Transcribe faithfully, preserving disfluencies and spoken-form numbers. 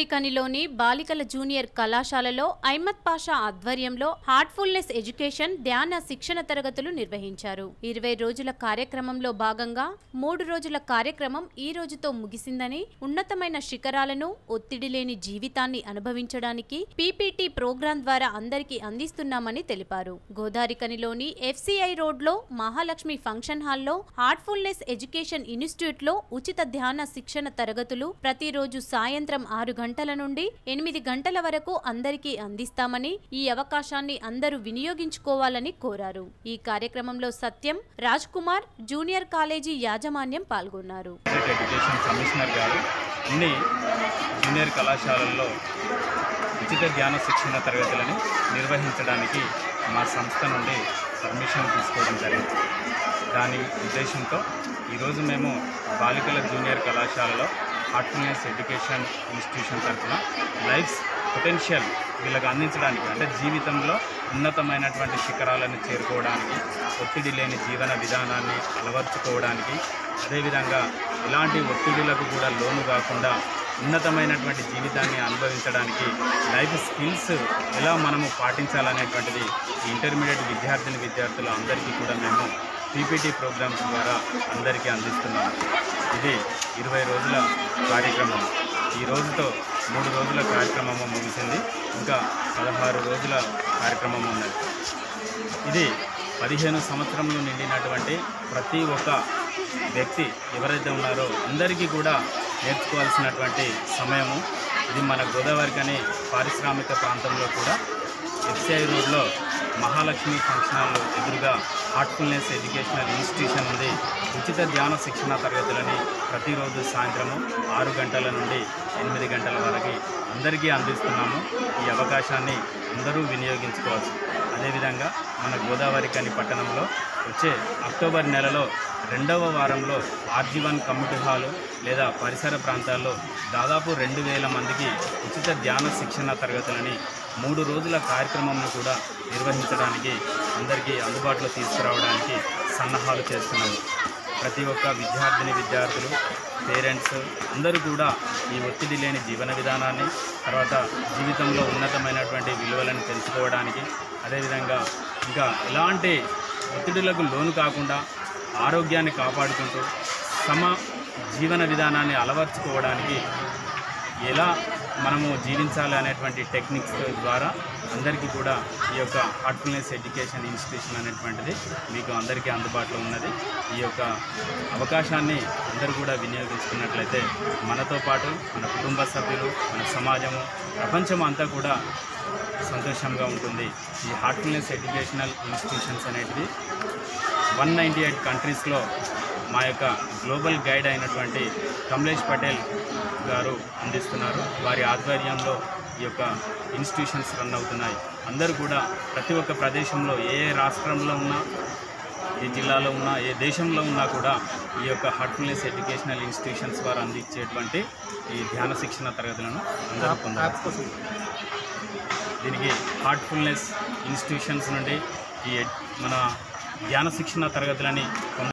గోదారికనిలోని బాలికల జూనియర్ కళాశాలలో అహ్మద్ పాషా ఆధ్వర్యంలో హార్ట్ఫుల్నెస్ ఎడ్యుకేషన్ ధ్యాన శిక్షణ తరగతులు నిర్వహించారు. ఇరవై రోజుల కార్యక్రమంలో భాగంగా మూడు రోజుల కార్యక్రమం ఈ రోజుతో ముగిసిందని, ఉన్నతమైన శిఖరాలను, ఒత్తిడి లేని జీవితాన్ని అనుభవించడానికి పీపీటీ ప్రోగ్రాం ద్వారా అందరికీ అందిస్తున్నామని తెలిపారు. గోదారికనిలోని ఎఫ్సిఐ రోడ్లో మహాలక్ష్మి ఫంక్షన్ హాల్లో హార్ట్ఫుల్నెస్ ఎడ్యుకేషన్ ఇన్స్టిట్యూట్ లో ఉచిత ధ్యాన శిక్షణ తరగతులు ప్రతిరోజు సాయంత్రం ఆరు గంటల నుండి ఎనిమిది గంటల వరకు అందరికీ అందిస్తామని, ఈ అవకాశాన్ని అందరూ వినియోగించుకోవాలని కోరారు. ఈ కార్యక్రమంలో సత్యం, రాజ్ కుమార్, జూనియర్ కాలేజీ యాజమాన్యం పాల్గొన్నారు. ఎడ్యుకేషన్ కమిషనర్ గారు అన్ని జూనియర్ కళాశాలల్లో ఉచిత ధ్యాన శిక్షణ తరగతులను నిర్వహించడానికి మా సంస్థ నుండి పర్మిషన్ తీసుకోవడం జరిగింది. దాని ఉద్దేశంతో ఈరోజు మేము బాలికల జూనియర్ కళాశాలలో హార్ట్ఫుల్నెస్ ఎడ్యుకేషన్ ఇన్స్టిట్యూషన్ తరఫున లైఫ్స్ పొటెన్షియల్ వీళ్ళకి అందించడానికి, అంటే జీవితంలో ఉన్నతమైనటువంటి శిఖరాలను చేరుకోవడానికి, ఒత్తిడి లేని జీవన విధానాన్ని అలవర్చుకోవడానికి, అదేవిధంగా ఎలాంటి ఒత్తిడులకు కూడా లోను కాకుండా ఉన్నతమైనటువంటి జీవితాన్ని అనుభవించడానికి లైఫ్ స్కిల్స్ ఎలా మనము పాటించాలనేటువంటిది ఇంటర్మీడియట్ విద్యార్థిని విద్యార్థులు అందరికీ కూడా మేము పీపీటీ ప్రోగ్రామ్స్ ద్వారా అందరికీ అందిస్తున్నాము. ఇది ఇరవై రోజుల కార్యక్రమం. ఈ రోజుతో మూడు రోజుల కార్యక్రమం ముగిసింది. ఇంకా పదహారు రోజుల కార్యక్రమం ఉన్నది. ఇది పదిహేను సంవత్సరంలో నిండినటువంటి ప్రతి ఒక్క వ్యక్తి ఎవరైతే ఉన్నారో అందరికీ కూడా నేర్చుకోవాల్సినటువంటి సమయము. ఇది మన గోదావరికని పారిశ్రామిక ప్రాంతంలో కూడా ఎఫ్సిఐ రోడ్లో మహాలక్ష్మి ఫంక్షన్ హాల్ ఎదురుగా హార్ట్ఫుల్నెస్ ఎడ్యుకేషనల్ ఇన్స్టిట్యూషన్ ఉంది. ఉచిత ధ్యాన శిక్షణ తరగతులని ప్రతిరోజు సాయంత్రము ఆరు గంటల నుండి ఎనిమిది గంటల వరకు అందరికీ అందిస్తున్నాము. ఈ అవకాశాన్ని అందరూ వినియోగించుకోవచ్చు. అదేవిధంగా మన గోదావరికని పట్టణంలో వచ్చే అక్టోబర్ నెలలో రెండవ వారంలో ఆర్జీవన్ కమ్యూనిటీ హాలు లేదా పరిసర ప్రాంతాల్లో దాదాపు రెండు వేల మందికి ఉచిత ధ్యాన శిక్షణ తరగతులని మూడు రోజుల కార్యక్రమంను కూడా నిర్వహించడానికి అందరికీ అందుబాటులో తీసుకురావడానికి సన్నాహాలు చేస్తున్నాము. ప్రతి ఒక్క విద్యార్థిని విద్యార్థులు, పేరెంట్స్ అందరూ కూడా ఈ ఒత్తిడి లేని జీవన విధానాన్ని, తర్వాత జీవితంలో ఉన్నతమైనటువంటి విలువలను తెలుసుకోవడానికి, అదేవిధంగా ఇంకా ఎలాంటి ఒత్తిడులకు లోను కాకుండా ఆరోగ్యాన్ని కాపాడుకుంటూ సమ జీవన విధానాన్ని అలవర్చుకోవడానికి ఎలా మనము జీవించాలి అనేటువంటి టెక్నిక్స్ ద్వారా అందరికీ కూడా ఈ యొక్క హార్ట్ఫుల్నెస్ ఎడ్యుకేషన్ ఇన్స్టిట్యూషన్ అనేటువంటిది మీకు అందరికీ అందుబాటులో ఉన్నది. ఈ యొక్క అవకాశాన్ని అందరూ కూడా వినియోగించుకున్నట్లయితే మనతో పాటు మన కుటుంబ సభ్యులు, మన సమాజము, ప్రపంచం అంతా కూడా సంతోషంగా ఉంటుంది. ఈ హార్ట్ఫుల్నెస్ ఎడ్యుకేషనల్ ఇన్స్టిట్యూషన్స్ అనేటివి వన్ నైంటీ ఎయిట్ కంట్రీస్లో మా యొక్క గ్లోబల్ గైడ్ అయినటువంటి కమలేష్ పటేల్ గారు అందిస్తున్నారు. వారి ఆధ్వర్యంలో ఈ యొక్క ఇన్స్టిట్యూషన్స్ రన్ అవుతున్నాయి. అందరూ కూడా ప్రతి ఒక్క ప్రదేశంలో, ఏ ఏ రాష్ట్రంలో ఉన్నా, ఏ జిల్లాలో ఉన్నా, ఏ దేశంలో ఉన్నా కూడా ఈ యొక్క హార్ట్ఫుల్నెస్ ఎడ్యుకేషనల్ ఇన్స్టిట్యూషన్స్ వారు అందించేటువంటి ఈ ధ్యాన శిక్షణ తరగతులను అందరూ పొందారు. దీనికి హార్ట్ఫుల్నెస్ ఇన్స్టిట్యూషన్స్ నుండి ఈ మన ధ్యాన శిక్షణ తరగతులని